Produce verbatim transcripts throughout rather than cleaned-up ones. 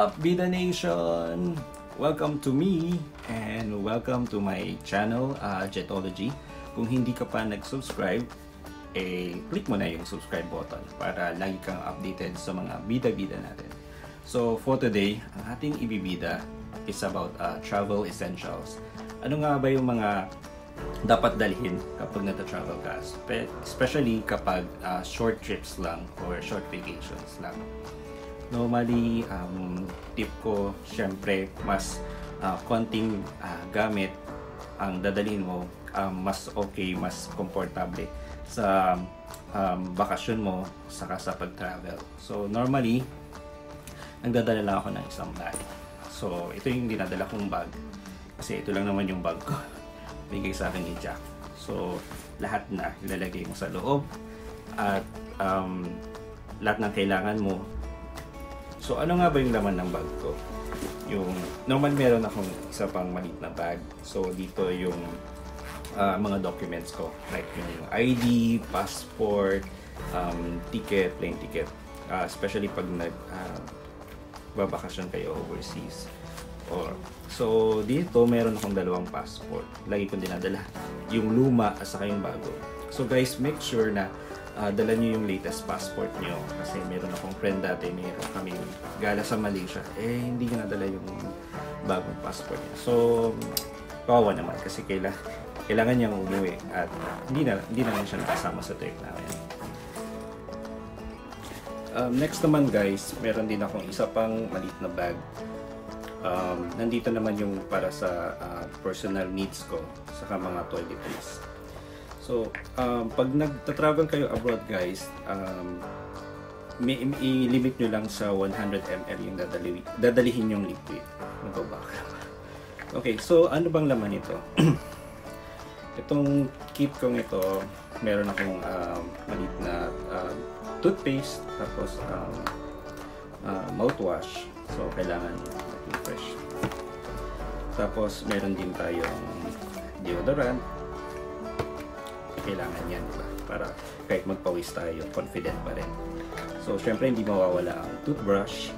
up, Bida Nation? Welcome to me and welcome to my channel, uh, Jetology. Kung hindi ka pa nag-subscribe, eh, click mo na yung subscribe button para lagi kang updated sa mga bida-bida natin. So for today, ang ating ibibida is about uh, travel essentials. Ano nga ba yung mga dapat dalhin kapag nata-travel ka? Especially kapag uh, short trips lang or short vacations lang. Normally, um, tip ko, syempre, mas uh, konting uh, gamit ang dadalhin mo, um, mas okay, mas komportable sa um, bakasyon mo saka sa pag-travel. So, normally, nagdadala lang ako ng isang bag. So, ito yung dinadala kong bag. Kasi ito lang naman yung bag ko. Bigay sa akin ni Jack. So, lahat na ilalagay mo sa loob. At um, lahat ng kailangan mo. So, ano nga ba yung laman ng bag ko? Yung, normal meron akong isa pang maliit na bag. So, dito yung uh, mga documents ko. Like yung I D, passport, um, ticket, plane ticket. Uh, especially pag nag uh, babakasyon kayo overseas. Or, so, dito meron akong dalawang passport. Lagi kong dinadala. Yung luma at saka yung bago. So, guys, make sure na Uh, dala nyo yung latest passport nyo kasi meron akong friend dati, meron kami gala sa Malaysia, eh hindi niya nadala yung bagong passport niya. So kawawa naman kasi kailangan, kailangan niyang umuwi at hindi na, hindi na siya nakasama sa trip namin. Um, next naman guys, meron din akong isa pang maliit na bag. Um, nandito naman yung para sa uh, personal needs ko saka mga toiletries. So, um, pag nagta-travel kayo abroad guys, um, may i-limit nyo lang sa one hundred milliliters yung dadali, dadalihin yung liquid. Nagabaka. Okay, so ano bang laman nito? Itong kit kong ito, meron akong um, maliit na uh, toothpaste, tapos um, uh, mouthwash. So, kailangan maging fresh. Tapos, meron din tayong deodorant. Kailangan yan, diba? Para kahit magpawis tayo, confident pa rin. So, syempre hindi mawawala ang toothbrush.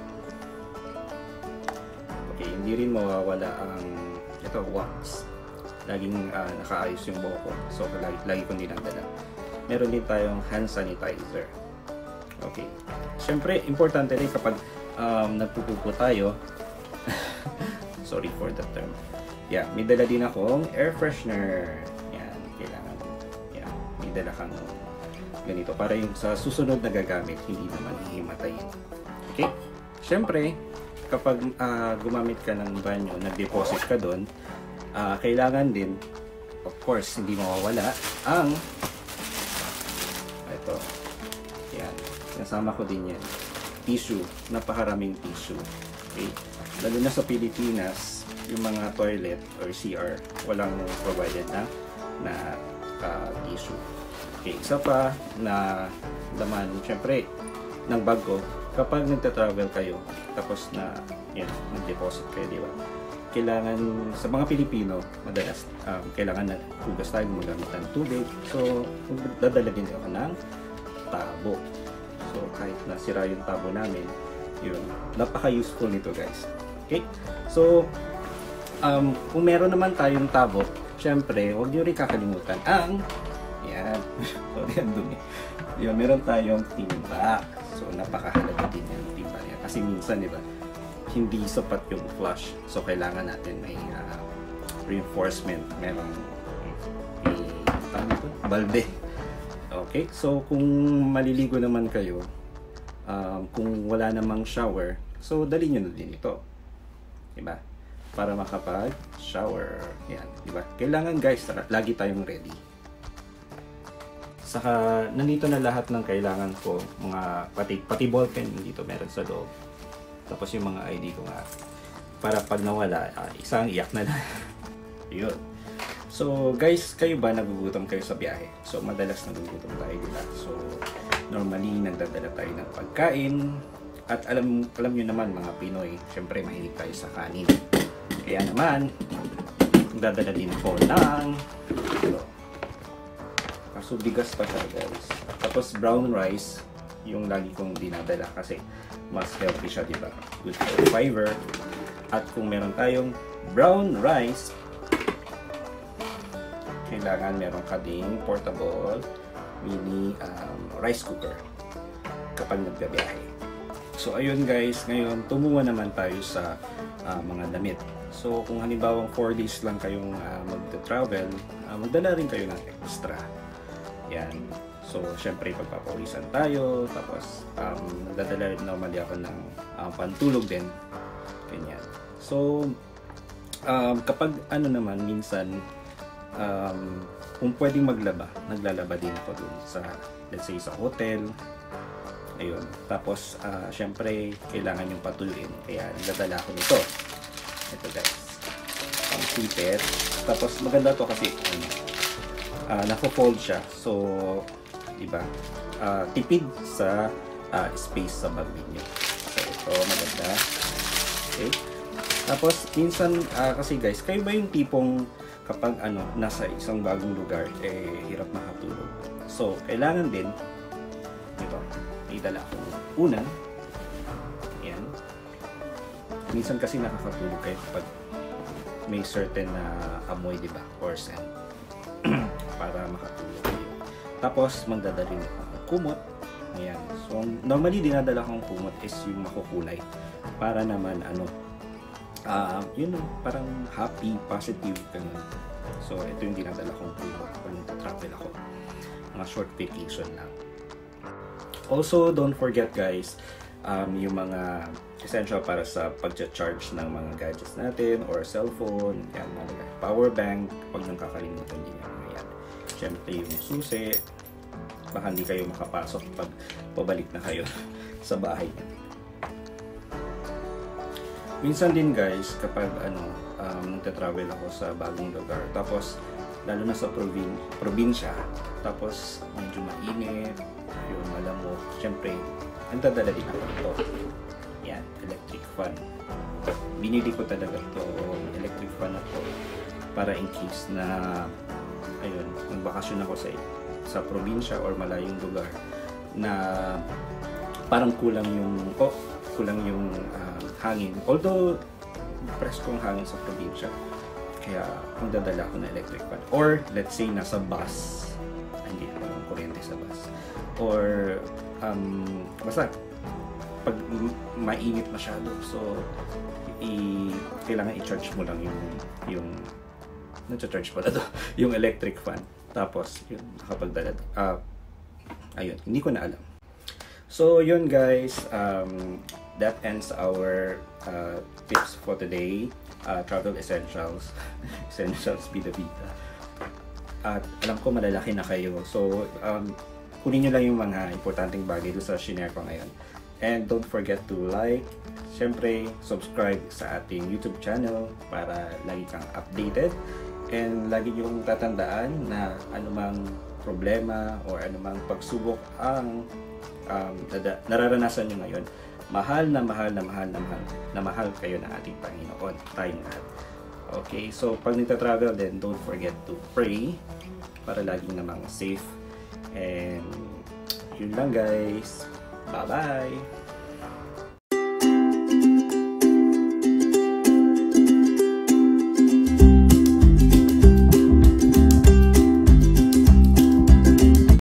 Okay, hindi rin mawawala ang ito, wax. Laging uh, nakaayos yung buhok ko. So, lagi, lagi kong dinadala. Meron din tayong hand sanitizer. Okay. Syempre, importante rin kapag um, nagpupupo tayo. Sorry for the term. Yeah, may dala din akong air freshener. Dala kang ganito para yung sa susunod na gagamit hindi naman hihimatayin. Okay? Siyempre, kapag uh, gumamit ka ng banyo, nag-deposit ka doon, uh, kailangan din, of course, hindi mawawala ang ito. Yan. Nasama ko din yan. Tissue. Napakaraming tissue. Okay? Lalo na sa Pilipinas, yung mga toilet or C R, walang provided na na uh, tissue. Okay, isa pa na laman, syempre, ng bag ko, kapag nagta-travel kayo, tapos na, yan, nag-deposit kayo, di ba? Kailangan, sa mga Pilipino, madalas, um, kailangan na hugas tayo, gumagamit ng tubig. So, dadala din ako ng tabo. So, kahit nasira yung tabo namin, yun, napaka-useful nito, guys. Okay? So, um, kung meron naman tayong tabo, syempre, huwag nyo rin kakalimutan ang yan. Sorry, ang dumi. Yun, meron tayong timba. So, napakahalaga din yung timba niya. Kasi minsan, di ba, hindi sapat yung flush. So, kailangan natin may uh, reinforcement. Meron may, tawag ito? Balde. Okay? So, kung maliligo naman kayo, um, kung wala namang shower, so, dali nyo na din ito. Diba? Para makapag-shower. Yan. Diba? Kailangan, guys, lagi tayong ready. Saka, nandito na lahat ng kailangan ko, mga pati, pati ballpen dito meron sa loob. Tapos yung mga I D ko nga, para pag nawala, uh, isang iyak na lang. Yun. So, guys, kayo ba nagugutom kayo sa biyahe? So, madalas nagugutom tayo, diba? So, normally, nagdadala tayo ng pagkain. At alam, alam nyo naman, mga Pinoy, syempre, mahilig tayo sa kanin. Kaya naman, nagdadala din po ng ito. So, bigas pa siya, guys. Tapos, brown rice, yung lagi kong dinadala kasi mas healthy siya, di ba? Good for fiber. At kung meron tayong brown rice, kailangan meron ka ding portable mini um, rice cooker kapag nagbabiyahe. So ayun guys, ngayon tumungo naman tayo sa uh, mga damit. So kung halimbawang four days lang kayong uh, magta-travel, uh, magdala rin kayo ng extra. Yan. So syempre pagpapawisan tayo, tapos um, nagdadala rin normally ako ng uh, pantulog din. Ganyan. So um, kapag ano naman, minsan um, kung pwedeng maglaba, naglalaba din ako dun sa, let's say, sa hotel. Ayun. Tapos, uh, syempre, kailangan yung patuluin. Kaya, nagdadala ako nito. Ito guys. Ang sipet. Tapos, maganda to kasi, ano, uh, nako-fold siya. So, diba, uh, tipid sa uh, space sa bag ninyo. So, ito, maganda. Okay. Tapos, minsan, uh, kasi guys, kayo ba yung tipong kapag ano, nasa isang bagong lugar, eh, hirap makatulog. So, kailangan din, ito, may dala akong unan. Ayan. Minsan kasi nakakatulog kayo kapag may certain na uh, amoy, diba? Or scent. Para makatulog kayo. Tapos, magdadala rin ako ng kumot. Ayan. So, normally, dinadala kong kumot is yung makukulay. Para naman, ano, Uh, yun know, parang happy, positive, ganun. So, ito yung dinadala kong kumot pag nagta-travel ako. Mga short vacation lang. Also, don't forget guys, um, yung mga essential para sa pag-charge ng mga gadgets natin or cellphone, yan, mga power bank, pag nang kakalimutan din yan. Yan. Siyempre yung susi, baka hindi kayo makapasok pag pabalik na kayo sa bahay natin. Minsan din guys, kapag ano, um, nagta-travel ako sa bagong lugar, tapos lalo na sa provin probinsya, tapos medyo mainit, yung malamok, syempre, ang dadala din ako ito. Yan, electric fan. Binili ko talaga ito, electric fan na to, para in case na, ayun, magbakasyon ako sa, sa probinsya or malayong lugar, na parang kulang yung, oh, kulang yung uh, hangin. Although, preskong hangin sa probinsya. Kaya, magdadala ako ng electric fan. Or, let's say, nasa bus. Hindi ako ng kuryente sa bus. Or, um, basta, pag mainit masyado. So, i kailangan i-charge mo lang yung, yung, nag-charge pala to, yung electric fan. Tapos, yun, nakapagdala. Uh, ayun, hindi ko na alam. So, yun guys, um, that ends our uh, tips for today. Uh, travel essentials. Essentials, bida-bida. At alam ko malalaki na kayo. So, um, kunin nyo lang yung mga importanteng bagay doon sa shinare ko ngayon. And don't forget to like, syempre, subscribe sa ating YouTube channel para lagi kang updated. And lagi nyo tatandaan na anumang problema or anumang pagsubok ang um, nararanasan nyo ngayon, mahal na mahal na mahal na mahal na mahal kayo ng ating Panginoon, tayong lahat. Okay, so pag nagta-travel din, don't forget to pray para laging namang safe. And yun lang guys. Bye-bye!